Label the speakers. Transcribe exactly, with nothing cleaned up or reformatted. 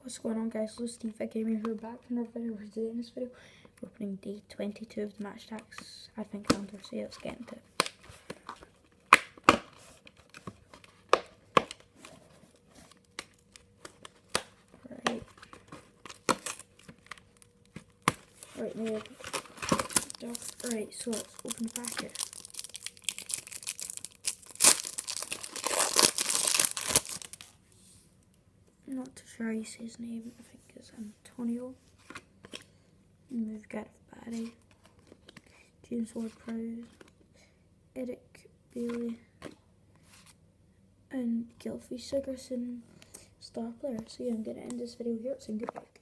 Speaker 1: What's going on, guys? Hello, Steve Gaming here, back from another video. Today in this video, we're opening day twenty-two of the Attax advent calendar, so yeah, let's get into it. Right. Right, now, right, so let's open the packet. Not too sure how you say his name, I think it's Antonio. And we've got Barry, James Ward-Prowse, Eric Bailey, and Gylfi Sigurdsson, star player. So yeah, I'm going to end this video here. Saying goodbye.